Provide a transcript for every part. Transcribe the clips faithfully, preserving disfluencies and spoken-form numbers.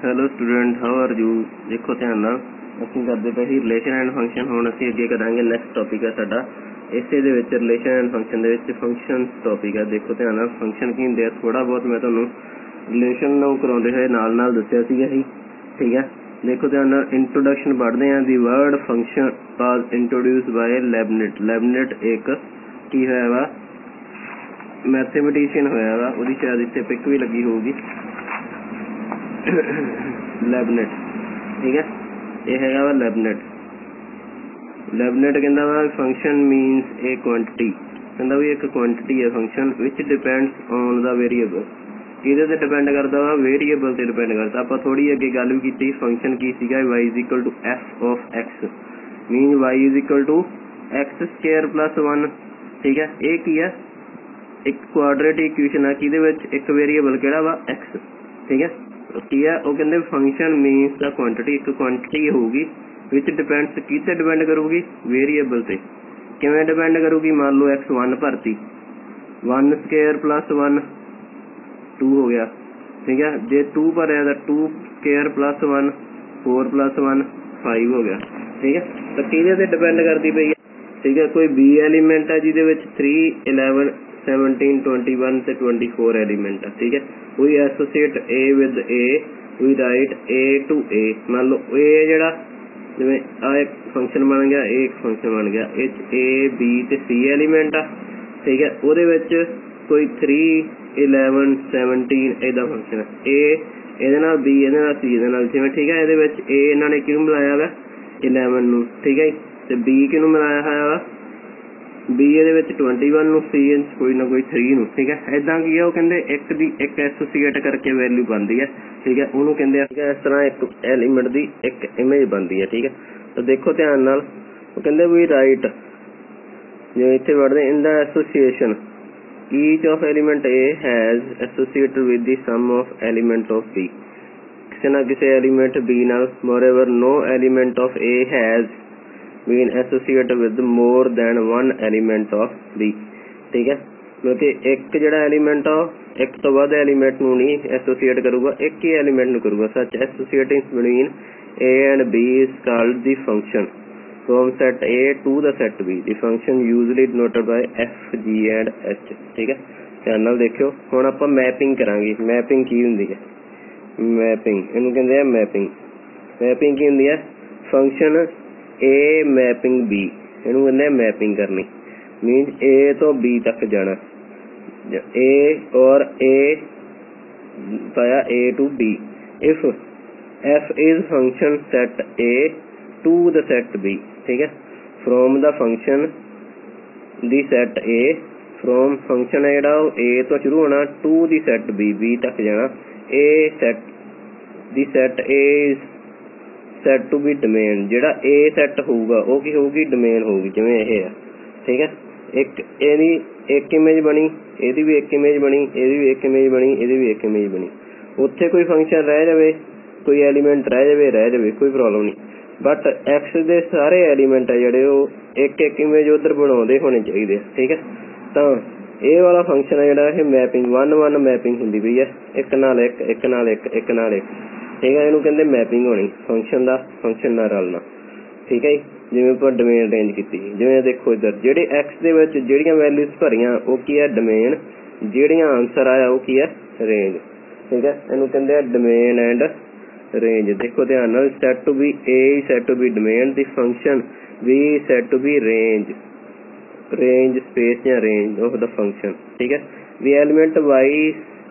Hello student, how are you. देखो ध्यान नाल ਅਸੀਂ ਕਰਦੇ ਪਏ ਸੀ ਰਿਲੇਸ਼ਨ ਐਂਡ ਫੰਕਸ਼ਨ। ਹੁਣ ਅਸੀਂ ਅੱਗੇ ਕਰਾਂਗੇ ਨੈਕਸਟ ਟੌਪਿਕ ਹੈ ਸਾਡਾ ਇਸੇ ਦੇ ਵਿੱਚ ਰਿਲੇਸ਼ਨ ਐਂਡ ਫੰਕਸ਼ਨ ਦੇ ਵਿੱਚ ਫੰਕਸ਼ਨਸ ਟੌਪਿਕ ਹੈ। ਦੇਖੋ ਧਿਆਨ ਨਾਲ ਫੰਕਸ਼ਨ ਕੀ ਹੁੰਦੇ ਆ, ਥੋੜਾ ਬਹੁਤ ਮੈਂ ਤੁਹਾਨੂੰ ਰਿਲੇਸ਼ਨ ਨੂੰ ਕਰਾਉਂਦੇ ਹੋਏ ਨਾਲ ਨਾਲ ਦੱਸਿਆ ਸੀਗਾ ਜੀ, ਠੀਕ ਹੈ। ਦੇਖੋ ਧਿਆਨ ਨਾਲ ਇੰਟਰੋਡਕਸ਼ਨ ਪੜ੍ਹਦੇ ਹਾਂ। The word function was introduce by Leibniz. Leibniz ਇੱਕ ਕੀ ਹੋਇਆ ਵਾ, ਮੈਥੇਮੈਟੀਸ਼ੀਅਨ ਹੋਇਆ ਵਾ, ਉਹਦੀ ਸ਼ਾਇਦ ਇੱਥੇ ਪਿਕ ਵੀ ਲੱਗੀ ਹੋਊਗੀ, ਲੈਬਨਿਟ, ਠੀਕ ਹੈ। ਇਹ ਹੈਗਾ ਵਾ ਲੈਬਨਿਟ। ਲੈਬਨਿਟ ਕਹਿੰਦਾ ਵਾ ਫੰਕਸ਼ਨ ਮੀਨਸ ਏ ਕੁਆਂਟਿਟੀ, ਕਹਿੰਦਾ ਵੀ ਇੱਕ ਕੁਆਂਟਿਟੀ ਹੈ function which depends on the variable. ਕਿਹਦੇ ਤੇ ਡਿਪੈਂਡ ਕਰਦਾ ਵਾ, ਵੇਰੀਏਬਲ ਤੇ ਡਿਪੈਂਡ ਕਰਦਾ। ਆਪਾਂ ਥੋੜੀ ਅੱਗੇ ਗੱਲ ਵੀ ਕੀਤੀ, ਫੰਕਸ਼ਨ ਕੀ ਸੀਗਾ, Y is equal to F of X, mean Y is equal to X square plus one, ਠੀਕ ਹੈ। ਇਹ ਕੀ ਹੈ, ਇੱਕ ਕੁਆਡਰੇਟਿਕ ਇਕੁਏਸ਼ਨ ਆ, ਕਿਹਦੇ ਵਿੱਚ ਇੱਕ ਵੇਰੀਏਬਲ ਕਿਹੜਾ ਵਾ, ਐਕਸ, ਠੀਕ ਹੈ। ਕੀ ਹੈ ਉਹ ਕਹਿੰਦੇ ਫੰਕਸ਼ਨ ਮੀਨਸ ਦਾ ਕੁਆਂਟਿਟੀ, ਇੱਕ ਕੁਆਂਟਿਟੀ ਹੋਊਗੀ ਵਿਚ ਡਿਪੈਂਡਸ, ਕਿਤੇ ਡਿਪੈਂਡ ਕਰੂਗੀ, ਵੇਰੀਏਬਲ ਤੇ। ਕਿਵੇਂ ਡਿਪੈਂਡ ਕਰੂਗੀ, ਮੰਨ ਲਓ ਐਕਸ ਵਨ ਭਰਤੀ, one square plus one two ਹੋ ਗਿਆ, ਠੀਕ ਹੈ। ਜੇ ਟੂ ਭਰਿਆ ਤਾਂ two square plus one four plus one five ਹੋ ਗਿਆ, ਠੀਕ ਹੈ। ਤਾਂ ਕਿਹਦੇ ਤੇ ਡਿਪੈਂਡ ਕਰਦੀ ਪਈ ਹੈ, ਠੀਕ ਹੈ। ਕੋਈ ਬੀ ਐਲੀਮੈਂਟ ਹੈ ਜਿਹਦੇ ਵਿੱਚ ਥ੍ਰੀ ਇਲੈਵਨ seventeen twenty-one ਤੇ twenty four एलिमेंट है, ठीक है। we associate a with a, we write a to a। मान लो a ਜਿਹੜਾ ਜਿਵੇਂ ਆ ਇੱਕ ਫੰਕਸ਼ਨ ਬਣ ਗਿਆ, a ਇੱਕ ਫੰਕਸ਼ਨ ਬਣ ਗਿਆ, ਇਹ a b ਤੇ c ਐਲੀਮੈਂਟ ਆ, ਠੀਕ ਹੈ। ਉਹਦੇ ਵਿੱਚ ਕੋਈ three eleven seventeen ਇਹਦਾ ਫੰਕਸ਼ਨ ਹੈ, a ਇਹਦੇ ਨਾਲ b ਇਹਦੇ ਨਾਲ c ਇਹਦੇ ਨਾਲ, ਜਿਵੇਂ, ਠੀਕ ਹੈ। ਇਹਦੇ ਵਿੱਚ a ਇਹਨਾਂ ਨੇ ਕਿਹਨੂੰ ਮਿਲਾਇਆ ਵਾ, eleven ਨੂੰ, ਠੀਕ ਹੈ। ਤੇ b ਕਿਹਨੂੰ ਮਿਲਾਇਆ ਹੋਇਆ ਵਾ, ਬੀ ਇਹਦੇ ਵਿੱਚ ਟਵੈਂਟੀ ਵਨ ਨੂੰ, ਸੀ ਕੋਈ ਨਾ ਕੋਈ ਥ੍ਰੀ ਨੂੰ, ਠੀਕ ਹੈ। ਇੱਦਾਂ ਕੀ ਹੈ, ਉਹ ਕਹਿੰਦੇ ਇੱਕ ਦੀ ਇੱਕ ਐਸੋਸੀਏਟ ਕਰਕੇ ਵੈਲਿਊ ਬਣਦੀ ਹੈ, ਠੀਕ ਹੈ। ਉਹਨੂੰ ਕਹਿੰਦੇ ਆ, ਠੀਕ ਹੈ। ਇਸ ਤਰ੍ਹਾਂ ਇੱਕ ਐਲੀਮੈਂਟ ਦੀ ਇੱਕ ਇਮੇਜ ਬਣਦੀ ਹੈ, ਠੀਕ ਹੈ। ਤਾਂ ਦੇਖੋ ਧਿਆਨ ਨਾਲ, ਉਹ ਕਹਿੰਦੇ ਵੀ ਰਾਈਟ, ਜਿਵੇਂ ਇੱਥੇ ਪੜ੍ਹਦੇ in the association each of element A has associated with the some of element of B. ਕਿਸੇ ਨਾ ਕਿਸੇ ਐਲੀਮੈਂਟ ਬੀ ਨਾਲ, moreover no element of A has been associated with more than one element of B, ਠੀਕ ਹੈ। ਕਿਉਂਕਿ ਇੱਕ ਜਿਹੜਾ element ਆ ਇੱਕ ਤੋਂ ਵੱਧ ਐਲੀਮੈਂਟ ਨੂੰ ਨਹੀਂ ਐਸੋਸੀਏਟ ਕਰੂਗਾ, ਇੱਕ ਹੀ ਐਲੀਮੈਂਟ ਨੂੰ ਕਰੂਗਾ। ਸੱਚ ਐਸੋਸੀਏਟਿੰਗ between A and B is called the function from set A to the set B। the function usually denoted by F, G and H, ਠੀਕ ਹੈ। ਧਿਆਨ ਨਾਲ ਦੇਖਿਓ। ਹੁਣ ਆਪਾਂ ਮੈਪਿੰਗ ਕਰਾਂਗੇ। ਮੈਪਿੰਗ ਕੀ ਹੁੰਦੀ ਹੈ, ਮੈਪਿੰਗ ਇਹਨੂੰ ਕਹਿੰਦੇ ਆ ਮੈਪਿੰਗ। ਮੈਪਿੰਗ ਕੀ ਹੁੰਦੀ ਹੈ, ਫੰਕਸ਼ਨ A ਮੈਪਿੰਗ B, ਇਹਨੂੰ ਕਹਿੰਦੇ ਮੈਪਿੰਗ ਕਰਨੀ, ਮੀਨਸ A ਤੋਂ B ਤੱਕ ਜਾਣਾ। A ਔਰ A ਪਾਇਆ A to B। if F is function set A to the set B, ਠੀਕ ਹੈ। from the function the set A, from function ਹੈ ਜਿਹੜਾ ਉਹ A ਤੋਂ ਸ਼ੁਰੂ ਹੋਣਾ to the set B, B ਤੱਕ ਜਾਣਾ। A set the set A is set to be domain, ਜਿਹੜਾ A set ਹੋਊਗਾ ਉਹ ਕੀ ਹੋਊਗੀ, ਡੋਮੇਨ ਹੋਊਗੀ, ਜਿਵੇਂ ਇਹ ਆ, ਠੀਕ ਹੈ। ਇੱਕ ਇਹਦੀ ਇੱਕ ਇਮੇਜ ਬਣੀ, ਇਹਦੀ ਵੀ ਇੱਕ ਇਮੇਜ ਬਣੀ, ਇਹਦੀ ਵੀ ਇੱਕ ਇਮੇਜ ਬਣੀ, ਇਹਦੀ ਵੀ ਇੱਕ ਇਮੇਜ ਬਣੀ। ਉੱਥੇ ਕੋਈ ਫੰਕਸ਼ਨ ਰਹਿ ਜਾਵੇ, ਕੋਈ ਐਲੀਮੈਂਟ ਰਹਿ ਜਾਵੇ ਰਹਿ ਜਾਵੇ ਕੋਈ ਪ੍ਰੋਬਲਮ ਨਹੀਂ, ਬਟ ਐਕਸ ਦੇ ਸਾਰੇ ਐਲੀਮੈਂਟ ਆ ਜਿਹੜੇ ਉਹ ਇੱਕ ਇੱਕ ਇਮੇਜ ਉੱਧਰ ਬਣਾਉਂਦੇ ਹੋਣੇ ਚਾਹੀਦੇ ਆ, ਠੀਕ ਹੈ। ਤਾਂ ਇਹ ਵਾਲਾ ਫੰਕਸ਼ਨ ਆ ਜਿਹੜਾ ਇਹ ਮੈਪਿੰਗ ਵਨ ਵਨ ਮੈਪਿੰਗ ਹੁੰਦੀ ਪਈ ਹੈ, ਇੱਕ ਨਾਲ ਇੱਕ, ਇੱਕ ਨਾਲ ਇੱਕ, ਇੱਕ ਨਾਲ ਇੱਕ, ਠੀਕ ਹੈ। ਇਹਨੂੰ ਕਹਿੰਦੇ ਮੈਪਿੰਗ ਹੋਣੀ ਫੰਕਸ਼ਨ ਦਾ, ਫੰਕਸ਼ਨ ਨਾਲ ਰਲਣਾ, ਠੀਕ ਹੈ ਜੀ। ਜਿਵੇਂ ਆਪਾਂ ਡੋਮੇਨ ਰੇਂਜ ਕੀਤੀ, ਜਿਵੇਂ ਦੇਖੋ ਇੱਧਰ ਜਿਹੜੇ ਐਕਸ ਦੇ ਵਿੱਚ ਜਿਹੜੀਆਂ ਵੈਲਿਊਜ਼ ਭਰੀਆਂ ਉਹ ਕੀ ਹੈ, ਡੋਮੇਨ, ਜਿਹੜੀਆਂ ਆਨਸਰ ਆਇਆ ਉਹ ਕੀ ਹੈ, ਰੇਂਜ, ਠੀਕ ਹੈ। ਇਹਨੂੰ ਕਹਿੰਦੇ ਆ ਡੋਮੇਨ ਐਂਡ ਰੇਂਜ। ਦੇਖੋ ਧਿਆਨ ਨਾਲ, set to be A set to be domain, the function B set to be range, range space ਜਾਂ ਰੇਂਜ ਆਫ ਦਾ ਫੰਕਸ਼ਨ, ਠੀਕ ਹੈ। The element Y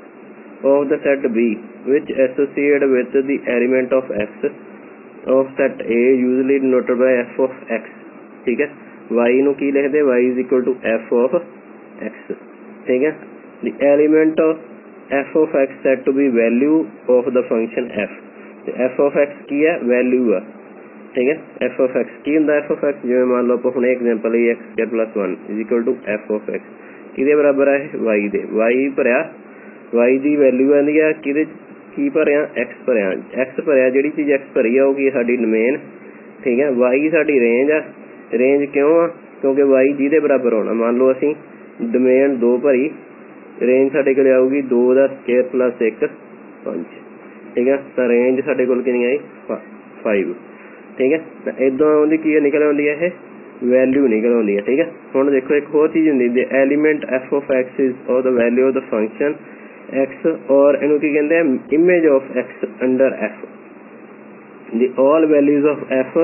of the set B which associated with the element of X of set A usually denoted by F of X, ठीक है। Y ਨੂੰ ਕੀ ਲਿਖਦੇ, Y is equal to F of X, ठीक है। the element of F of X set to be value of the function F, ਤੇ F of X ਕੀ ਹੈ, value ਆ, ਠੀਕ ਹੈ। F of X ਕੀ ਹੁੰਦਾ, F of X ਜਿਵੇਂ ਮੰਨ ਲਓ ਆਪਾਂ ਹੁਣ ਐਗਜ਼ਾਮਪਲ ਲਈ x square plus one is equal to F of X, ਕਿਹਦੇ ਬਰਾਬਰ ਹੈ, Y ਦੇ। Y ਭਰਿਆ, Y ਦੀ ਵੈਲਿਊ ਆਉਂਦੀ ਆ, ਕਿਹਦੇ ਕੀ ਭਰਿਆ, X ਭਰਿਆ, X ਭਰਿਆ, ਜਿਹੜੀ ਚੀਜ਼ X ਭਰੀ ਆ ਉਹ ਕੀ ਸਾਡੀ ਡੋਮੇਨ, ਠੀਕ ਹੈ। Y ਸਾਡੀ ਰੇਂਜ ਆ, ਰੇਂਜ ਕਿਉਂ ਆ, ਕਿਉਂਕਿ Y ਜਿਹਦੇ ਬਰਾਬਰ ਹੋਣਾ। ਮੰਨ ਲਓ ਅਸੀਂ ਡੋਮੇਨ ਦੋ ਭਰੀ, ਰੇਂਜ ਸਾਡੇ ਕੋਲ ਆਊਗੀ ਦੋ ਦਾ ਸਕੇਅਰ ਪਲੱਸ ਇੱਕ ਪੰਜ, ठीक है। तो रेंज साडे कोल कितनी आई फाइव, ठीक है। तो इदां आउंदी की निकल आउंदी है वैल्यू निकल आउंदी है, ठीक है। हुण देखो एक होर चीज़ हुंदी the element F of X is और the value of the function X और इनू की कहंदे आ image of X under F the all values of F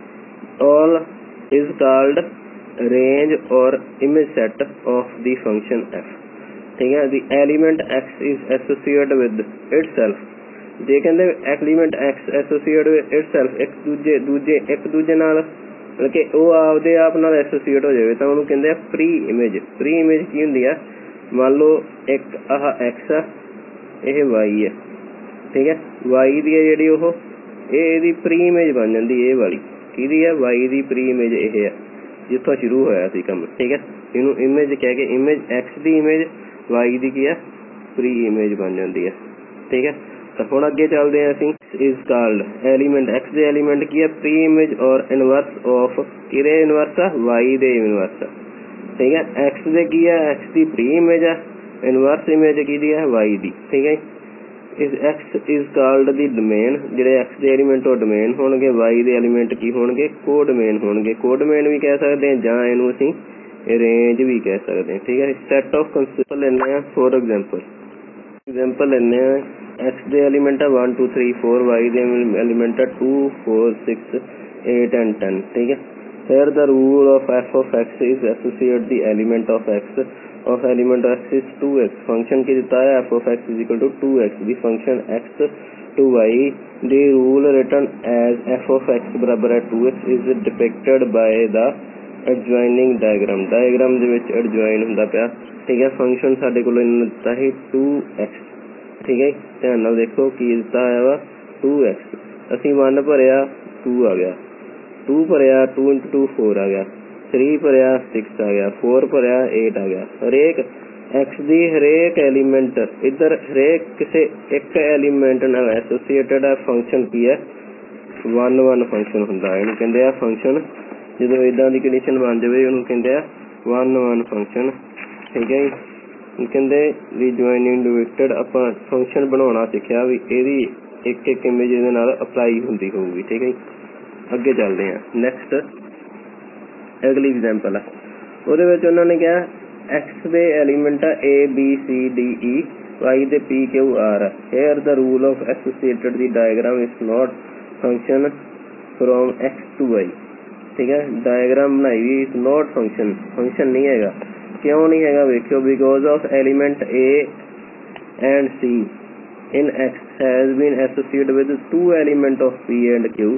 all is called range और image set of the function F, ठीक है। The element X is associated with itself जे कहते element X associate with itself एक दूजे दूजे एक दूजे नाल मतलब कि वो आपदे आप नाल एसोसीएट हो जाए तो उन्होंने कहते प्री इमेज। प्री इमेज की होंदी है, मान लो एक आह एक्स आ यह वाई है, ठीक है। वाई दी है जी वो ये प्री इमेज बन जाती है वाली की है वाई दी प्री इमेज यह है जितों शुरू होया सी काम, ठीक है। इनू इमेज कह के इमेज एक्स दी इमेज वाई दी की है प्री इमेज बन जाती है, ठीक है। तो हुण अगे चलते हैं असीं इज कॉल्ड एलीमेंट एक्स दे एलीमेंट की है प्री इमेज और इनवर्स ऑफ किरे इनवर्स आ वाई दे इनवर्स, ठीक है। एक्स दे की है एक्स दी प्री इमेज है, इनवर्स इमेज की दी है वाई दी, ठीक है। Is X is called the domain जिहड़े एक्स दे एलीमेंट और डोमेन होणगे, वाई दे एलीमेंट की होणगे को डोमेन होणगे। को डोमेन भी कह सकते हैं जां इहनूं असीं रेंज भी कह सकते हैं, ठीक है। सैट ऑफ कंसेप्ट लेने हैं फॉर एग्जांपल एग्जांपल लेने हैं एक्स दे एलीमेंट है one two three four, Y दे एलीमेंट है two four six eight and ten, ठीक है। Here the rule of f of x is associate the element of x of element of x is two X. function की देता है f of x is equal to two X, the function x to y the rule written as f of x बराबर है two X is depicted by the adjoining diagram diagram ਦੇ ਵਿੱਚ adjoin ਹੁੰਦਾ ਪਿਆ, ठीक है। function ਸਾਡੇ ਕੋਲ ਇਹਨਾਂ ਦਿੱਤਾ ਹੈ टू एक्स, ठीक है। ਧਿਆਨ ਨਾਲ ਦੇਖੋ ਕੀ ਦਿੱਤਾ ਹੋਇਆ ਵਾ टू एक्स, ਅਸੀਂ वन ਭਰਿਆ टू आ गया, टू भरिया टू इंटू टू फोर आ गया, थ्री भरिया सिक्स आ गया, फोर भरिया एट आ गया। हरेक एक्स दी हरेक एलीमेंट इधर हरेक किसी एक एलीमेंट नाल एसोसीएटेड है फंक्शन की है वन वन फंक्शन हुंदा है, इहनूं कहंदे आ फंक्शन। जदों इदां दी कंडीशन बन जावे इहनूं कहंदे आ वन वन फंक्शन, ठीक है जी। कहंदे वी ज्वाइनिंग डिविक्टेड आपां फंक्शन बनाउणा सिक्ख्या भी इहदी एक एक इमेज इहदे नाल अप्लाई हुंदी होऊगी, ठीक है। अगे चलते हैं नेक्स्ट अगली एग्जांपल है ਉਹਦੇ ਵਿੱਚ ਉਹਨਾਂ ਨੇ ਕਿਹਾ एक्स ਦੇ एलीमेंट है A B C D E, Y दे P Q R. Here the rule of associated the diagram is not function from X to Y, ठीक है। डायग्राम बनाई हुई इज नॉट फंक्शन, फंक्शन नहीं हैगा। क्यों नहीं हैगा वेखियो, because of element A and C in X has been associated with two element of P and Q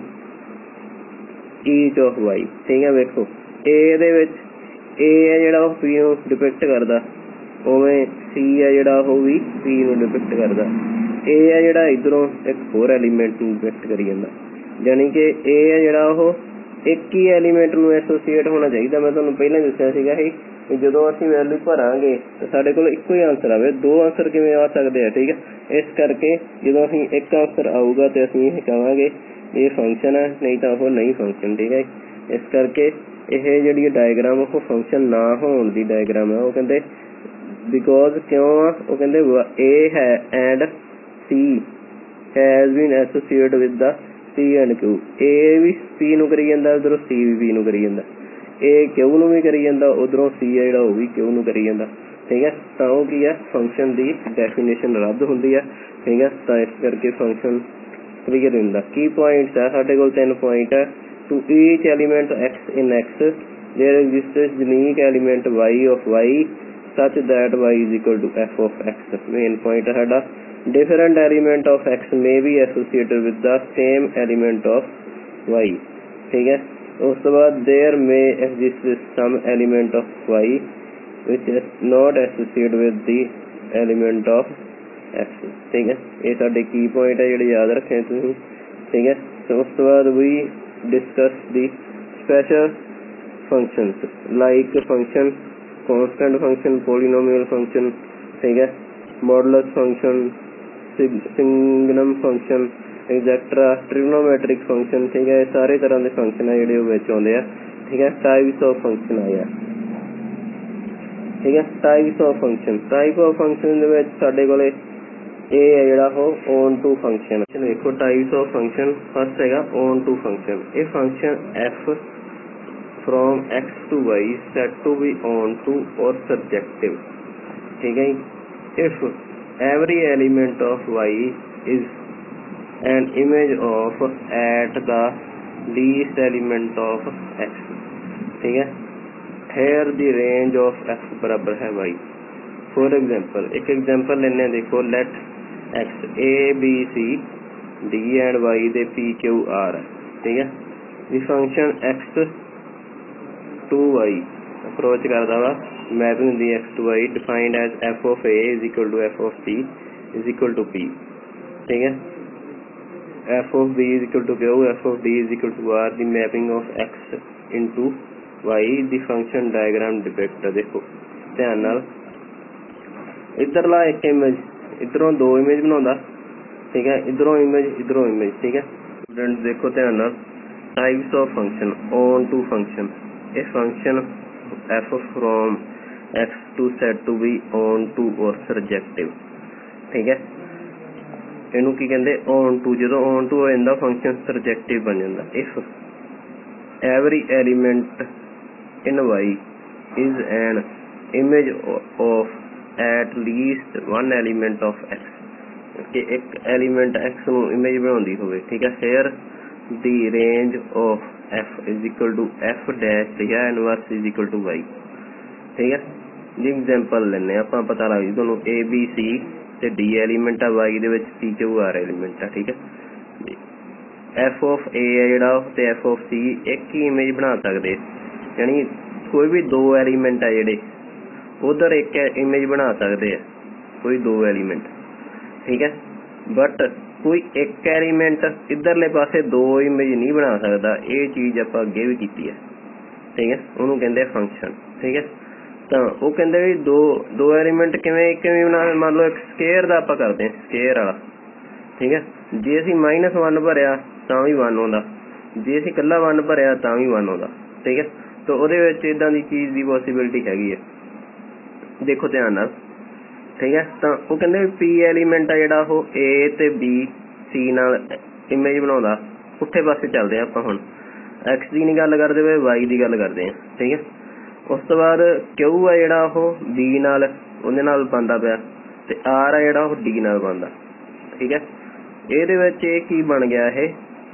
each of Y, ठीक है। वेखो ए दे विच ए है जिहड़ा ओह पी नूं डिपिक्ट करदा, उवें सी है जिहड़ा ओह भी पी नूं डिपिक्ट करदा। ए है जिहड़ा इधरों एक होर एलीमेंट नूं डिपिक्ट करी जांदा, यानी कि ए है जिहड़ा ओह एक ही एलीमेंट नूं एसोसीएट होना चाहिए। मैं तुहानूं पहिलां दस्सिया सीगा ही जदों असीं वैल्यू भरांगे तो साडे कोल इक्को ही आंसर आवे, दो आंसर किवें आ सकदे आ, ठीक है। इस करके जदों असीं एक आंसर आऊगा तो असीं इह कहांगे ये फंक्शन है, नहीं तो वो नहीं फंक्शन, ठीक है। इस करके यह जी डायग्राम वो फंक्शन ना होने की डायग्राम है, वो कहते बिकॉज क्यों आ वो कहते ए है and C has been associate with the C and Q. A भी पी नूं करी जांदा, उधरों सी भी पी नूं करी जांदा, ए क्यू नूं भी करी जांदा, उधरों सी है जिहड़ा वो भी क्यू नूं करी जांदा, ठीक है। तो वो की है फंक्शन की डेफिनेशन रद्द होंदी है, ठीक है। तो इस करके फंक्शन क्लियर होंदा। की पॉइंट्स है साडे कोल तीन पॉइंट है। To each element X in X there exists unique element Y of Y such that Y is equal to F of X. Main point है साडा different element of X may be associated with the same element of Y, ठीक है। उस तो बाद there may exist some element of Y which is not associated with the element of X, ठीक है। ये साडे की पॉइंट है जिहड़े याद रखें तुसीं, ठीक है। तो उस तो बाद we discuss the special functions like function constant function polynomial function, ठीक है, modulus function signum function etcetera trigonometric function, ठीक है। सारे तरह के फंक्शन है जिहड़े विच आउंदे आ, ठीक है। टाइप्स ऑफ फंक्शन आए आ, ठीक है। Types of function type of function दे विच साडे कोले ए है जिहड़ा ਉਹ on to function देखो टाइप्स ऑफ फंक्शन फर्स्ट हैगा on to function ये function f from x to y set to be on to or surjective ठीक है if every element of y is an image of at the least element of x ठीक है here the range of f बराबर है y for example एक example लेने देखो let x a b c d and y दे p q r ठीक है the function x to y approach करता वा मैपिंग दी x to y defined as f of a is equal to f of c is equal to p ठीक है f of b is equal to q f of d is equal to r the mapping of x into y the function diagram depict देखो ध्यान नाल इधरला एक image इधरों दो image बनाਉਂਦਾ ठीक है इधरों image इधरों image ठीक है स्टूडेंट्स देखो ध्यान नाल types of function on to function a function f from x to set to be on to or surjective ठीक है ਇਹਨੂੰ ਕੀ ਕਹਿੰਦੇ on to ਜਦੋਂ on to ਹੋ ਜਾਂਦਾ ਫੰਕਸ਼ਨ ਸਰਜੈਕਟਿਵ ਬਣ ਜਾਂਦਾ if every element in y is an image of at least one element of x ਕਿ ਇੱਕ element x ਨੂੰ image ਬਣਾਉਂਦੀ ਹੋਵੇ ਠੀਕ ਹੈ here the range of f is equal to f dash ਲਿਖਿਆ inverse is equal to y ਠੀਕ ਹੈ ਜੀ ਐਗਜ਼ਾਮਪਲ ਲੈਣੇ ਆਪਾਂ ਪਤਾ ਲੱਗ ਜੂ ਤੁਹਾਨੂੰ a b c ਤੇ d ਐਲੀਮੈਂਟ ਆ y ਦੇ ਵਿੱਚ p q r ਐਲੀਮੈਂਟ ਆ ਠੀਕ ਹੈ f of a ਹੈ ਜਿਹੜਾ ਤੇ f of c ਇੱਕ ਹੀ ਇਮੇਜ ਬਣਾ ਸਕਦੇ ਯਾਨੀ ਕੋਈ ਵੀ ਦੋ ਐਲੀਮੈਂਟ ਆ ਜਿਹੜੇ ਉਧਰ ਇੱਕ ਇਮੇਜ ਬਣਾ ਸਕਦੇ ਆ ਕੋਈ ਦੋ ਐਲੀਮੈਂਟ ਠੀਕ ਹੈ ਬਟ ਕੋਈ ਇੱਕ ਐਲੀਮੈਂਟ ਇਧਰਲੇ ਪਾਸੇ ਦੋ ਇਮੇਜ ਨਹੀਂ ਬਣਾ ਸਕਦਾ ਇਹ ਚੀਜ਼ ਆਪਾਂ ਅੱਗੇ ਵੀ ਕੀਤੀ ਹੈ ਠੀਕ ਹੈ ਉਹਨੂੰ ਕਹਿੰਦੇ ਫੰਕਸ਼ਨ ਠੀਕ ਹੈ ਤਾਂ ਉਹ ਕਹਿੰਦੇ ਵੀ ਦੋ ਦੋ ਐਲੀਮੈਂਟ ਕਿਵੇਂ ਕਿਵੇਂ ਬਣਾ ਮੰਨ ਲਓ ਇੱਕ ਸਕੁਅਰ ਦਾ ਆਪਾਂ ਕਰਦੇ ਹਾਂ ਸਕੁਅਰ ਵਾਲਾ ਠੀਕ ਹੈ ਜੇ ਅਸੀਂ ਮਾਈਨਸ वन ਭਰਿਆ ਤਾਂ ਵੀ वन ਆਉਂਦਾ ਜੇ ਅਸੀਂ ਇਕੱਲਾ वन ਭਰਿਆ ਤਾਂ ਵੀ वन ਆਉਂਦਾ ਠੀਕ ਹੈ ਤਾਂ ਉਹਦੇ ਵਿੱਚ ਇਦਾਂ ਦੀ ਚੀਜ਼ ਦੀ ਪੋਸੀਬਿਲਿਟੀ ਹੈਗੀ ਹੈ ਦੇਖੋ ਧਿਆਨ ਨਾਲ ਠੀਕ ਹੈ ਤਾਂ ਉਹ ਕਹਿੰਦੇ p ਐਲੀਮੈਂਟ ਆ ਜਿਹੜਾ ਉਹ a ਤੇ b c ਨਾਲ ਇਮੇਜ ਬਣਾਉਂਦਾ ਪੁੱਠੇ ਪਾਸੇ ਚੱਲਦੇ ਆ ਆਪਾਂ ਹੁਣ x ਦੀ ਨਹੀਂ ਗੱਲ ਕਰਦੇ ਵੇ y ਦੀ ਗੱਲ ਕਰਦੇ ਆ ਠੀਕ ਹੈ ਉਸ ਤੋਂ ਬਾਅਦ q ਆ ਜਿਹੜਾ ਉਹ b ਨਾਲ ਉਹਦੇ ਨਾਲ ਬਣਦਾ ਪਿਆ ਤੇ r ਆ ਜਿਹੜਾ ਉਹ d ਨਾਲ ਬਣਦਾ ਠੀਕ ਹੈ ਇਹਦੇ ਵਿੱਚ ਇਹ ਕੀ ਬਣ ਗਿਆ ਇਹ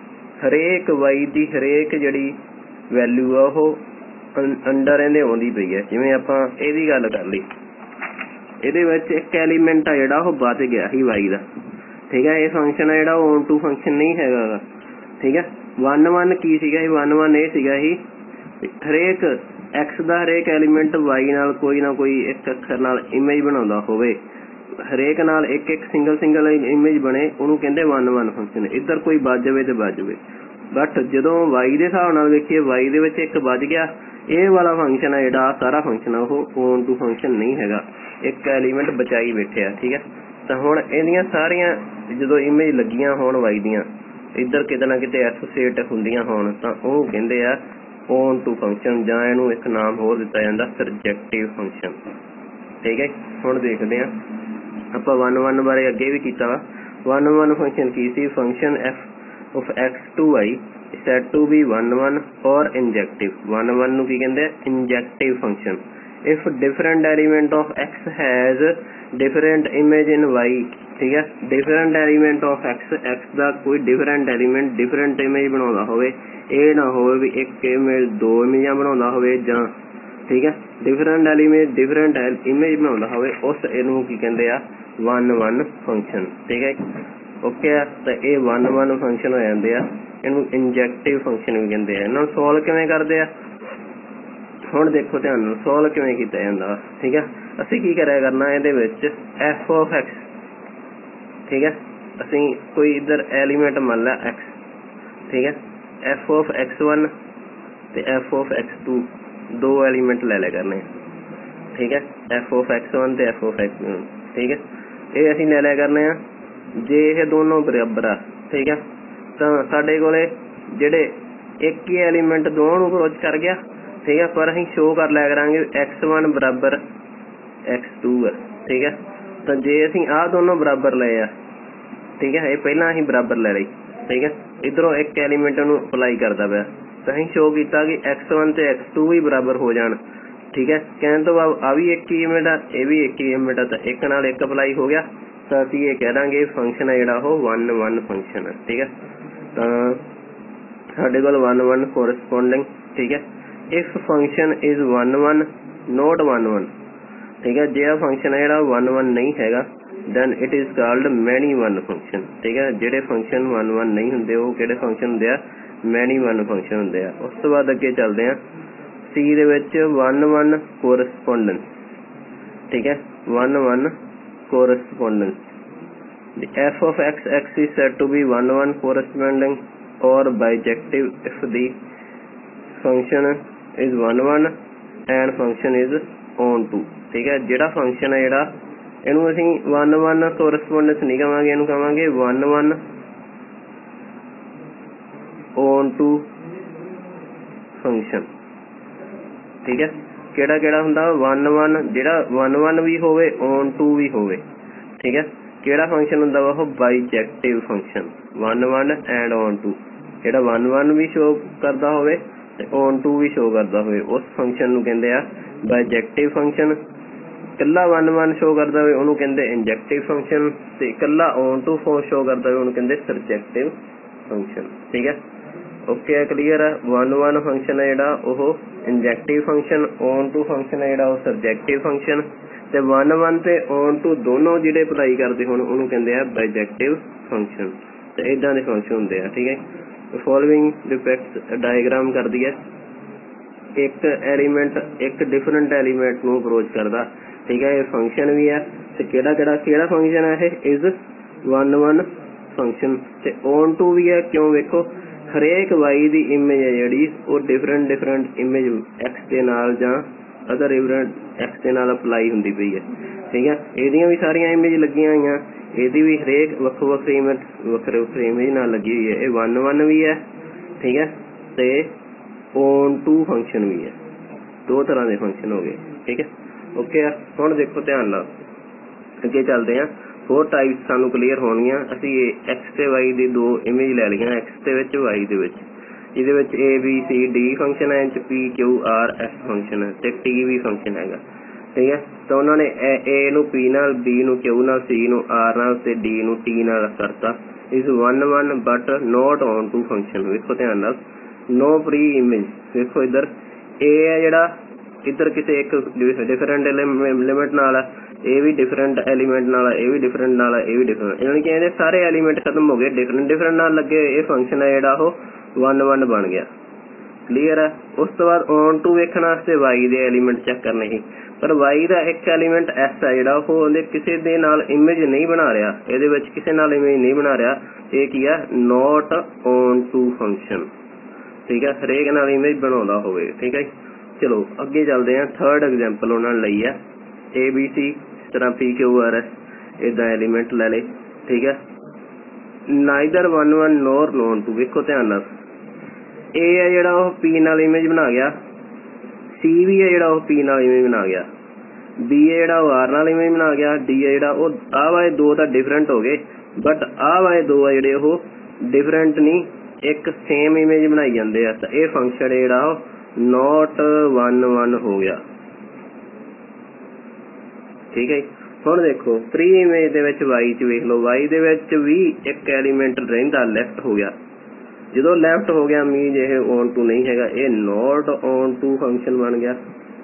ਹਰੇਕ y ਦੀ ਹਰੇਕ ਜਿਹੜੀ ਵੈਲਿਊ ਆ ਉਹ ਅੰਡਰ ਇਹਦੇ ਆਉਂਦੀ ਪਈ ਹੈ ਜਿਵੇਂ ਆਪਾਂ ਇਹਦੀ ਗੱਲ ਕਰ ਲਈ ਇਹਦੇ ਵਿੱਚ ਇੱਕ ਐਲੀਮੈਂਟ ਆ ਜਿਹੜਾ ਉਹ ਬਚ ਗਿਆ ਸੀ y ਦਾ ਠੀਕ ਹੈ ਇਹ ਫੰਕਸ਼ਨ ਆ ਜਿਹੜਾ on to ਫੰਕਸ਼ਨ ਨਹੀਂ ਹੈਗਾ ਠੀਕ ਹੈ वन वन ਕੀ ਸੀਗਾ ਇਹ वन वन ਇਹ ਸੀਗਾ ਹੀ ਹਰੇਕ x ਦਾ ਹਰੇਕ ਐਲੀਮੈਂਟ y ਨਾਲ ਕੋਈ ਨਾ ਕੋਈ ਇੱਕ ਅੱਖਰ ਨਾਲ ਇਮੇਜ ਬਣਾਉਂਦਾ ਹੋਵੇ ਹਰੇਕ ਨਾਲ ਇੱਕ ਇੱਕ ਸਿੰਗਲ ਸਿੰਗਲ ਇਮੇਜ ਬਣੇ ਉਹਨੂੰ ਕਹਿੰਦੇ वन वन ਫੰਕਸ਼ਨ ਇੱਧਰ ਕੋਈ ਵੱਜ ਜਾਵੇ ਤੇ ਵੱਜ ਜਾਵੇ ਬਟ ਜਦੋਂ y ਦੇ ਹਿਸਾਬ ਨਾਲ ਵੇਖੀਏ y ਦੇ ਵਿੱਚ ਇੱਕ ਵੱਜ ਗਿਆ ਇਹ ਵਾਲਾ ਫੰਕਸ਼ਨ ਹੈ ਜਿਹੜਾ ਸਾਰਾ ਫੰਕਸ਼ਨ ਆ ਉਹ on to ਫੰਕਸ਼ਨ ਨਹੀਂ ਹੈਗਾ ਇੱਕ ਐਲੀਮੈਂਟ ਬਚਾਈ ਬੈਠਿਆ ਠੀਕ ਹੈ ਤਾਂ ਹੁਣ ਇਹਦੀਆਂ ਸਾਰੀਆਂ ਜਦੋਂ ਇਮੇਜ ਲੱਗੀਆਂ ਹੋਣ y ਦੀਆਂ ਇੱਧਰ ਕਿਤੇ ਨਾ ਕਿਤੇ ਐਸੋਸੀਏਟ ਹੁੰਦੀਆਂ ਹੋਣ ਤਾਂ ਉਹ ਕਹਿੰਦੇ ਆ on to ਫੰਕਸ਼ਨ ਜਾਂ ਇਹਨੂੰ ਇੱਕ ਨਾਮ ਹੋਰ ਦਿੱਤਾ ਜਾਂਦਾ ਸਰਜੈਕਟਿਵ ਫੰਕਸ਼ਨ ਠੀਕ ਹੈ ਹੁਣ ਦੇਖਦੇ ਆ ਆਪਾਂ वन वन ਬਾਰੇ ਅੱਗੇ ਵੀ ਕੀਤਾ ਵਾ वन वन ਫੰਕਸ਼ਨ ਕੀ ਸੀ function f of x to y set to be one one or injective one one ਨੂੰ ਕੀ ਕਹਿੰਦੇ ਆ injective function if different element of x has different image in y ਠੀਕ ਹੈ different element of x x ਦਾ ਕੋਈ different element different image ਬਣਾਉਂਦਾ ਹੋਵੇ ਇਹ ਨਾ ਹੋਵੇ ਵੀ ਇੱਕ ਇਮੇਜ ਦੋ ਇਮੇਜਾਂ ਬਣਾਉਂਦਾ ਹੋਵੇ ਜਾਂ ਠੀਕ ਹੈ different element different image ਬਣਾਉਂਦਾ ਹੋਵੇ ਉਸ ਇਹਨੂੰ ਕੀ ਕਹਿੰਦੇ ਆ वन वन function ਠੀਕ ਹੈ ਓਕੇ ਆ ਤਾਂ ਇਹ वन वन function ਹੋ ਜਾਂਦੇ ਆ ਇਹਨੂੰ ਇੰਜੈਕਟਿਵ ਫੰਕਸ਼ਨ ਵੀ ਕਹਿੰਦੇ ਆ ਇਹਨਾਂ ਨੂੰ ਸੋਲਵ ਕਿਵੇਂ ਕਰਦੇ ਆ ਹੁਣ ਦੇਖੋ ਧਿਆਨ ਨਾਲ ਸੋਲਵ ਕਿਵੇਂ ਕੀਤਾ ਜਾਂਦਾ ਠੀਕ ਹੈ ਅਸੀਂ ਕੀ ਕਰਿਆ ਕਰਨਾ ਇਹਦੇ ਵਿੱਚ f of x ਠੀਕ ਹੈ ਅਸੀਂ ਕੋਈ ਇੱਧਰ ਐਲੀਮੈਂਟ ਮੰਨ ਲਿਆ x ਠੀਕ ਹੈ f of x वन ਤੇ f of x टू ਦੋ ਐਲੀਮੈਂਟ ਲੈ ਲਿਆ ਕਰਨੇ ਠੀਕ ਹੈ f of x वन ਤੇ f of x टू ਠੀਕ ਹੈ ਇਹ ਅਸੀਂ ਲੈ ਲਿਆ ਕਰਨੇ ਆ ਜੇ ਇਹ ਦੋਨੋਂ ਬਰਾਬਰ ਆ ਠੀਕ ਹੈ ਤਾਂ ਸਾਡੇ ਕੋਲੇ ਜਿਹੜੇ ਇੱਕ ਹੀ ਐਲੀਮੈਂਟ ਦੋਵਾਂ ਨੂੰ ਅਪਰੋਚ ਕਰ ਗਿਆ ਠੀਕ ਹੈ ਪਰ ਅਸੀਂ ਸ਼ੋ ਕਰ ਲਿਆ ਕਰਾਂਗੇ x वन ਬਰਾਬਰ x टू ਹੈ ਠੀਕ ਹੈ तो जे असीं आ दोनों बराबर ले आ, ठीक है, ये पहला असीं बराबर ले लई, ठीक है, इधरों एक एलीमेंट नूं अप्लाई करदा पिया, तो असीं शो कीता कि एक्स वन ते एक्स टू भी बराबर हो जाण, ठीक है। कहण तो बाद आ भी एक ही यूनिट आ, ये भी एक ही यूनिट आ, तो एक नाल एक अप्लाई हो गया, तो असीं ये कह दांगे फंक्शन है जिहड़ा ओह वन वन फंक्शन है, ठीक है। तो साडे कोल वन वन कोरस्पोंडिंग, ठीक है। If function is one one not one one, ठीक है, जे आ फंक्शन है जिहड़ा वन वन नहीं हैगा, then it is called many one function, ठीक है। ਜਿਹੜੇ फंक्शन वन वन नहीं ਹੁੰਦੇ ਉਹ ਕਿਹੜੇ फंक्शन ਹੁੰਦੇ ਆ, many one function ਹੁੰਦੇ ਆ। ਉਸ ਤੋਂ ਬਾਅਦ ਅੱਗੇ ਚੱਲਦੇ ਆ C ਦੇ ਵਿੱਚ वन वन correspondence, ਠੀਕ ਹੈ, one one correspondence, the f of x x is said to be one one corresponding or bijective if the function is one one and function is on to, ठीक है। ਜਿਹੜਾ function है ਜਿਹੜਾ ਇਹਨੂੰ ਅਸੀਂ one one correspondence नहीं ਕਹਾਂਗੇ, ਇਹਨੂੰ ਕਹਾਂਗੇ one one on to function, ठीक है। ਕਿਹੜਾ ਕਿਹੜਾ ਹੁੰਦਾ वन वन, ਜਿਹੜਾ वन वन ਵੀ ਹੋਵੇ on to ਵੀ ਹੋਵੇ, ਠੀਕ ਹੈ। ਕਿਹੜਾ ਫੰਕਸ਼ਨ ਹੁੰਦਾ ਵਾ ਉਹ bijective function, one one and on to, ਜਿਹੜਾ वन वन ਵੀ ਸ਼ੋ ਕਰਦਾ ਹੋਵੇ ਤੇ on to ਵੀ ਸ਼ੋ ਕਰਦਾ ਹੋਵੇ, ਉਸ ਫੰਕਸ਼ਨ ਨੂੰ ਕਹਿੰਦੇ ਆ ਬਾਈਜੈਕਟਿਵ ਫੰਕਸ਼ਨ। कला वन वन शो करता हो उन्होंने कहते इंजेक्टिव फंक्शन, ते कला ऑन टू फोर शो करता हो उन्होंने कहते सबजेक्टिव फंक्शन, ठीक है। ओके क्लीयर है। वन वन फंक्शन है जिहड़ा ओह injective function, on to function है जिहड़ा ओह सबजेक्टिव फंक्शन, ते वन वन ते ऑन टू दोनों जिहड़े अप्लाई करते होण उन्होंने कहते हैं बाइजेक्टिव फंक्शन, ते इदां दे फंक्शन हुंदे आ, ठीक है। फॉलोइंग डिपेक्ट्स डायग्राम कर दी है, एक एलीमेंट एक डिफरेंट एलीमेंट नूं अप्रोच करदा, ठीक है। ये फंक्शन भी है, ते केड़ा केड़ा केड़ा फंक्शन है ये इज वन वन फंक्शन, ते ऑन टू भी है। क्यों वेखो हरेक वाई दी इमेज है जिहड़ी वो डिफरेंट डिफरेंट इमेज एक्स दे नाल जां अदर डिफरेंट एक्स दे नाल अप्लाई हुंदी पई है, ठीक है। इहदियां भी सारियां इमेज लगियां होईयां, इहदी भी हरेक वक्खो वक्खरी इमेज वक्खरे वक्खरे इमेज नाल लगी हुई है। ये वन वन भी है, ठीक है, ते ऑन टू फंक्शन भी है, दो तरह के फंक्शन हो गए, ठीक है। ओके हुण देखो ध्यान नाल अगे चलते हैं, फोर टाइप्स सानू क्लीयर होणगियां। असीं एक्स ते वाई दी दो इमेज लै लईआं, एक्स दे विच वाई दे विच, इहदे विच A B C D function है, इच P Q R S function है, ते टी भी फंक्शन हैगा, ठीक है। तो उन्होंने ए नू पी नाल, बी नू क्यू नाल, सी नू आर नाल ते डी नू टी नाल करता। Is one one but not on to function. वेखो ध्यान नाल, नो प्री इमेज, वेखो इधर ए है जिहड़ा इधर किसी एक डिफरेंट एलिमेंट नाल है, ये भी डिफरेंट एलिमेंट नाल है, ये भी डिफरेंट नाल है, ये भी डिफरेंट, यानी कि इहदे सारे एलिमेंट खत्म हो गए, डिफरेंट डिफरेंट नाल लगे, ये फंक्शन है जिहड़ा ओह वन वन बन गया, क्लीयर है। उस तो बाद ऑन टू वेखण वास्ते वाई दे एलिमेंट चेक करने ही, पर वाई दा एक एलिमेंट एस है जिहड़ा ओह ओहदे किसी दे नाल इमेज नहीं बना रहा, इहदे विच किसी नाल इमेज नहीं बना रहा, ये की है नॉट ऑन टू फंक्शन, ठीक है, हरेक नाल इमेज बनाउंदा होवे, ठीक है। चलो अगे चलते हैं, थर्ड एग्जाम्पल उन्होंने लई है, ए बी सी इस तरह पी क्यू आर एस इदा एलीमेंट ले ले, ठीक है। Neither one one nor non to, वेखो ध्यान नाल ए है जिहड़ा ओह पी नाल इमेज बना गया, सी भी है जिहड़ा ओह पी नाल इमेज बना गया, बी है जिहड़ा ओह आर नाल इमेज बना गया, डी है जिहड़ा ओह आ वाले दो तां डिफरेंट हो गए, बट आ वाले दो है जिहड़े ओह डिफरेंट नहीं, एक सेम इमेज बनाई जांदे आ, तां इह फंक्शन जिहड़ा ओह नॉट वन वन हो गया, ठीक है। हुण देखो प्री इमेज दे विच वाई च वेख लो, वाई दे विच भी एक एलीमेंट रहिंदा लेफ्ट हो गया, जो लेफ्ट हो गया मीन ये ऑन टू नहीं हैगा, ये नॉट ऑन टू फंक्शन बन गया,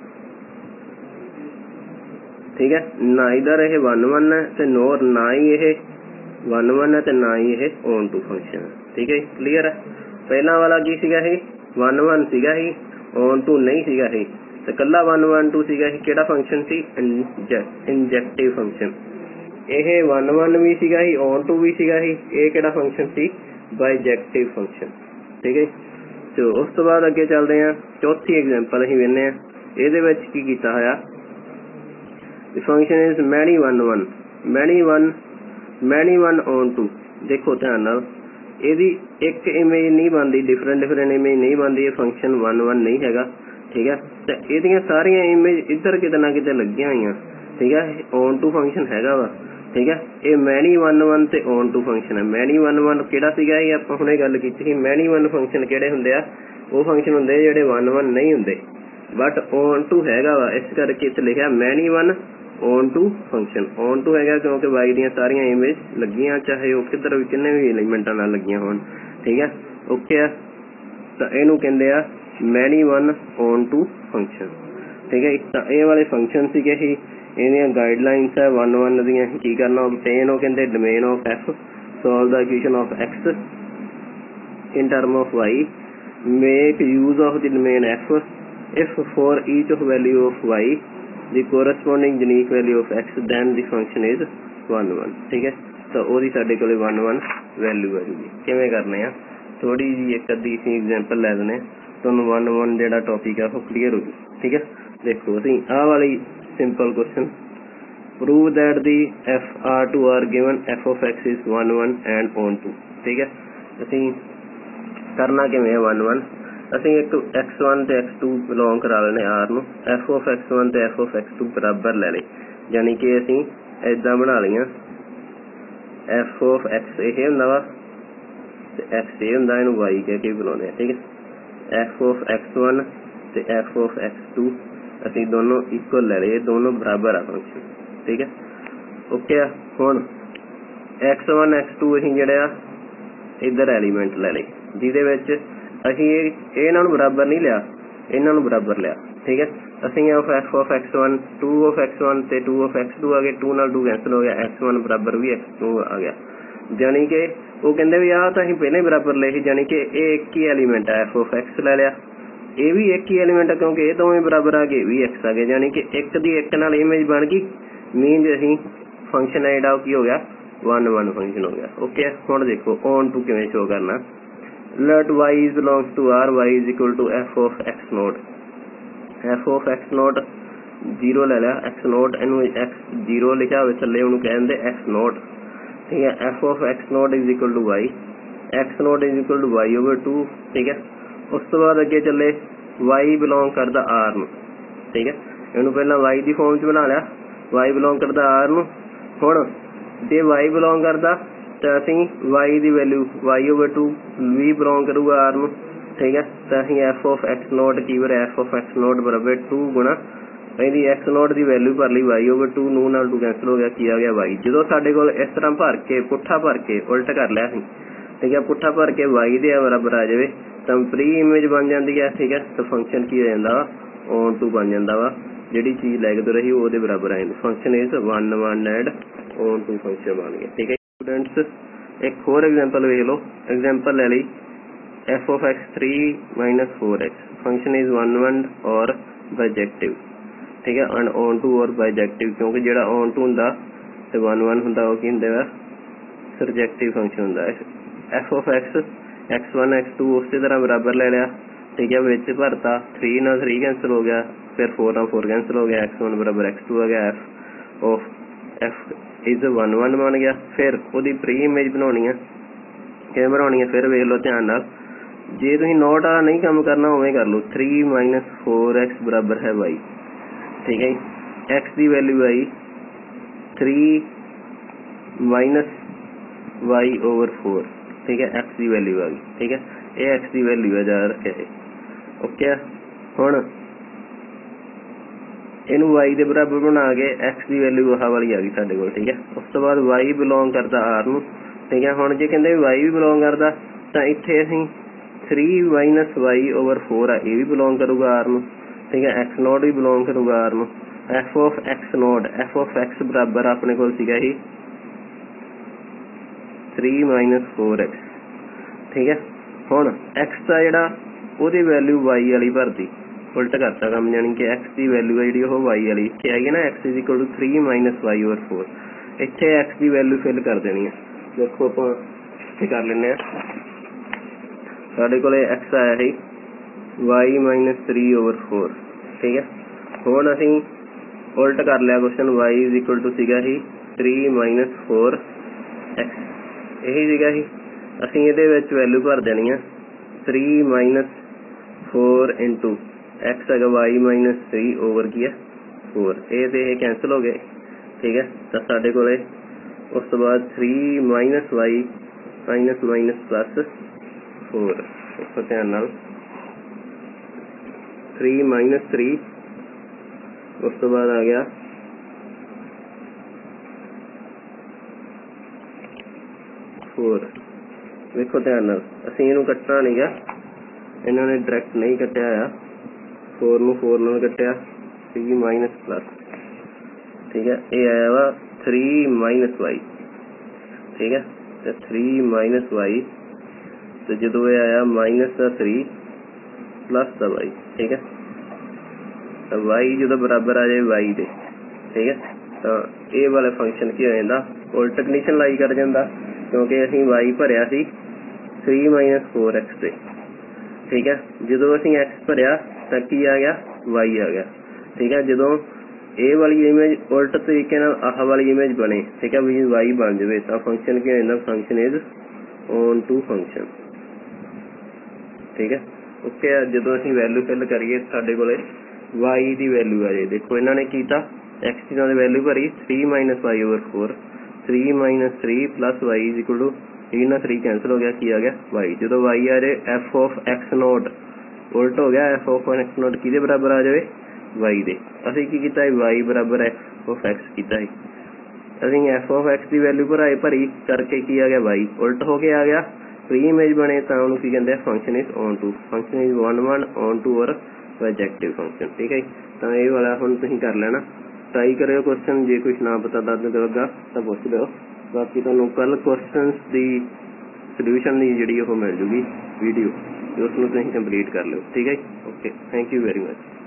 ठीक है। ना इधर ये वन वन है ते नोर ना ही ये वन वन है ते ना ही ये ऑन टू फंक्शन है, ठीक है, क्लीयर है। पहला वाला की सीगा ही वन वन सीगा ही, ऑन टू नहीं सीगा ही, तो कला वन वन टू सीगा ही, केड़ा फंक्शन सी इंजेक्टिव फंक्शन, ये वन वन भी सीगा ही, ऑन टू भी सीगा ही, ये केड़ा फंक्शन सी बाइजेक्टिव फंक्शन, ठीक है। तो उस तो बाद अगे चलते हैं, चौथी एग्जाम्पल असीं वेखने आ, इहदे विच की कीता होया, function is many one one, many one many one on to. देखो ध्यान नाल ਇਹਦੀ एक इमेज नहीं बनती, डिफरेंट डिफरेंट इमेज नहीं बनती, फंक्शन वन वन नहीं हैगा, ठीक है। तो ਇਹਦੀਆਂ ਸਾਰੀਆਂ इमेज इधर किते ना किते लगियां होईयां, ठीक है। ऑन टू फंक्शन हैगा वा, ठीक है। ये मैनी वन वन ते ऑन टू फंक्शन है। मैनी वन वन किहड़ा सीगा, ये आपां हुणे गल कीती सी। मैनी वन फंक्शन किहड़े हुंदे आ, वो फंक्शन हुंदे जिहड़े वन वन नहीं हुंदे, बट ऑन टू हैगा वा, इस करके इत्थे लिखिआ many one on to function. On to हैगा क्योंकि वाई दीआं सारियां इमेज लगियां, चाहे वो किधर भी किन्ने भी एलीमेंटां नाल लगियां होण, ठीक है। ओके आ, तां इहनूं कहंदे आ many one on to function, ठीक है। तां ये वाले फंक्शन सीगे ही, इहदियां गाइडलाइनस है वन वन दीआं की करना। ऑब्टेन वो कहंदे domain of f, solve the equation of x in term of y, make use of the domain f if for each of value of y the corresponding unique value of x then the function is one one, ठीक है। तो ਉਹਦੀ ਸਾਡੇ ਕੋਲੇ one one value है जी। किवें करने आ, थोड़ी जी एक अद्धी सी एग्जांपल ले लेने, ਤੁਹਾਨੂੰ वन वन ਜਿਹੜਾ टॉपिक है वो क्लीयर हो जू, ठीक है। देखो ਅਸੀਂ ਆਹ वाली simple question, prove that the f r two are given f of x is one one and on to, ठीक है। ਅਸੀਂ करना किवें वन वन, ਅਸੀਂ एक एक्स वन ते एक्स टू बिलोंग करा लेने आर नूं, एफ ऑफ एक्स वन ते एफ ऑफ एक्स टू बराबर ले ले, यानी कि ਅਸੀਂ इदां बना लईआं एफ ऑफ एक्स ਇਹ ਹੁੰਦਾ ਵਾ ਤੇ एक्स ਇਹ ਹੁੰਦਾ, ਇਹਨੂੰ y ਕਹਿ ਕੇ ਬੁਲਾਉਂਦੇ ਆ, ठीक है। एफ ऑफ एक्स वन ਤੇ एफ ऑफ एक्स टू ਅਸੀਂ दोनों इक्वल ले लए, दोनों बराबर आ फंक्शन, ठीक है। ओके आ, हुण एक्स वन एक्स टू ਅਸੀਂ ਜਿਹੜੇ ਆ इधर एलीमेंट ले लए, ਜਿਹਦੇ ਵਿੱਚ ਅਸੀਂ ਇਹ ਇਹਨਾਂ ਨੂੰ ਬਰਾਬਰ ਨਹੀਂ ਲਿਆ, ਇਹਨਾਂ ਨੂੰ ਬਰਾਬਰ ਲਿਆ, ਠੀਕ ਹੈ। ਅਸੀਂ of f of x one two of x one ਤੇ टू ਆਫ ਐਕਸ टू ਆ ਗਏ, टू ਨਾਲ टू ਕੈਂਸਲ ਹੋ ਗਿਆ, ਐਕਸ वन ਬਰਾਬਰ ਵੀ ਐਕਸ टू ਆ ਗਿਆ, ਜਾਨੀ ਕਿ ਉਹ ਕਹਿੰਦੇ ਵੀ ਆਹ ਤਾਂ ਅਸੀਂ ਪਹਿਲਾਂ ਹੀ ਬਰਾਬਰ ਲਏ ਸੀ, ਜਾਨੀ ਕਿ ਇਹ ਇੱਕ ਹੀ ਐਲੀਮੈਂਟ ਹੈ, ਐਫ ਆਫ ਐਕਸ ਲੈ ਲਿਆ, ਇਹ ਵੀ ਇੱਕ ਹੀ ਐਲੀਮੈਂਟ ਹੈ ਕਿਉਂਕਿ ਇਹ ਦੋਵੇਂ ਬਰਾਬਰ ਆ ਗਏ, ਵੀ ਐਕਸ ਆ ਗਏ, ਜਾਨੀ ਕਿ ਇੱਕ ਦੀ ਇੱਕ ਨਾਲ ਇਮੇਜ ਬਣ ਗਈ, ਮੀਨਜ਼ ਅਸੀਂ ਫੰਕਸ਼ਨ ਹੈ ਜਿਹੜਾ ਕੀ ਹੋ ਗਿਆ वन वन फंक्शन हो गया। ओके, हुण देखो ऑन टू किवें शो करना, let y belongs to r, y is equal to f of x naught, f of x naught zero ले लिया, x naught इनू x जीरो लिखा हुआ थल्ले उन्होंने कहते x naught, ठीक है। f of x naught is equal to y, x naught is equal to y over two, ठीक है। उस तो बाद अगे चले y बिलोंग करता r नू, ठीक है। इन्होंने पहला y की फॉर्म च बना लिया, y बिलोंग करता r नू। हुण जे y बिलोंग करता तो असी y की वैल्यू y ओवर टू भी बिलोंग करूगा r नू, ठीक है। तो असी f ऑफ x नॉट की बार f ऑफ x नॉट बराबर टू गुणा यदि x नॉट की वैल्यू भर ली y ओवर टू, नू नाल टू कैंसल हो गया, की आ गया y। जो साडे कोल इस तरह भर के पुट्ठा भर के उल्ट कर लिया, ठीक है, पुट्ठा भर के y दे बराबर आ जाए तो प्री इमेज बन जाती है, ठीक है। तो फंक्शन की हो जाता वा ऑन टू बन जाता वा, जी चीज लैके रही वो बराबर आ जाती, function is one one and on to function बन गया, ठीक है। स्टूडेंट्स एक होर एग्जांपल वेख लो, एग्जांपल ले ली f of x three minus four x, function is one one और बाइजेक्टिव, ठीक है, एंड ऑन टू और बाइजेक्टिव, क्योंकि जो ऑन टू होंदा ते वन वन होंदा वो की होंदा सरजेक्टिव फंक्शन होंदा। F of x x one x two उस तरह बराबर ले लिया, ठीक है, विच भरता, थ्री ना थ्री कैंसिल हो गया, फिर फोर ना फोर कैंसिल हो गया, एक्स वन बराबर एक्स टू आ गया, f of f is one one बन गया। फिर वो प्री इमेज बनानी है, किवें बनानी है फिर वेख लो ध्यान नाल, जे तुसीं नोट वाला नहीं काम करना उवें कर लो, थ्री माइनस फोर एक्स बराबर है वाई, ठीक है। एक्स की वैल्यू आई three minus y over four, ठीक है, एक्स की वैल्यू आ गई, ठीक है। ये एक्स की वैल्यू है याद रखे, ओके। हुण इनू वाई के बराबर बना के एक्स की वैल्यू आह वाली आ गई साडे कोल, ठीक है। उस तो बाद वाई बिलोंग करता आर नू, ठीक है। हुण जे कहंदे वाई भी बिलोंग करता तो इत्थे असीं three minus y over four आ, ये भी बिलोंग करूगा आर नू, ठीक है। एक्स नॉट भी बिलोंग करूगा आर नू। F of x not, f of x बराबर अपने कोल सीगा ही थ्री माइनस फोर एक्स, ठीक है। हुण एक्स का जिहड़ा उहदी वैल्यू वाई वाली भरती, उल्ट करता काम, यानी कि एक्स की वैल्यू है जी वाई वाली इत्थे आई है ना, x is equal to three minus y over four, इत्थे एक्स की वैल्यू फिल कर देनी है। देखो आप इत्थे कर लेने, साडे कोले एक्स आया है y minus three over four, ठीक है। हुण असीं उल्ट कर लिया question, y is equal to सीगा ही थ्री माइनस फोर एक्स, यही सीगा ही, असीं इहदे विच वैल्यू भर देनी है three minus four into x है वाई माइनस थ्री ओवर की है फोर, ये तो ये कैंसिल हो गए, ठीक है। तो साडे कोले उस तो बाद three minus y minus minus plus four, देखो ध्यान नाल थ्री माइनस थ्री, उस तो बाद आ गया फोर। देखो ध्यान नाल असीं इहनूं कट्टना नहीं गा, इन्हों ने डायरैक्ट नहीं कट्टिया आ, फोर नूं फोर नाल कट्टिया, थ्री माइनस प्लस, ठीक है। ये आया वा थ्री माइनस वाई, ठीक है। तो थ्री माइनस वाई, तो जो ये आया माइनस का थ्री प्लस का वाई, ठीक है। तो वाई जो बराबर आ जाए वाई दे, ठीक है। तो ये वाला फंक्शन की हो जाता उल्ट कंडीशन लाई कर जाता, क्योंकि असीं वाई भरिया सी थ्री माइनस फोर एक्स से, ठीक है। जो असीं एक्स भरिया तो की आ गया वाई आ गया, ठीक है। जो ए वाली इमेज उल्ट तरीके आह वाली इमेज बने, ठीक है, भी वाई बन जाए तो फंक्शन की हो जाता function is on to function, ठीक है। ओके, जो असीं वैल्यू फिल करिए साडे कोले वाई की वैल्यू आ जाए। देखो इन्होंने कीता एक्स की वैल्यू भरी three minus y over four, three minus three plus y is equal to three ना थ्री कैंसिल हो गया, की आ गया वाई। जो वाई आ जाए एफ ऑफ एक्स नोट उल्ट हो गया, एफ ऑफ एक्स नोट कि बराबर आ जाए वाई दे। असीं की कीता वाई बराबर एफ ऑफ एक्स कीता है, असीं एफ ऑफ एक्स की वैल्यू भराई भरी करके की आ गया वाई उल्ट हो के आ गया, फ्री इमेज बने तो उन्होंने की कहते हैं function is on to, function is one one on to और ऑब्जेक्टिव फंक्शन, ठीक है। तो ये वाला हुण तुसीं कर लेना, ट्राई करियो क्वेश्चन, जे कुछ ना पता दस लगा तो पुछ लो, बाकी तुहानूं कल क्वेश्चनस की सोल्यूशन की जिहड़ी ओह मिल जूगी वीडियो, उसनूं तुसीं कंप्लीट कर लो, ठीक है। Okay, thank you very much.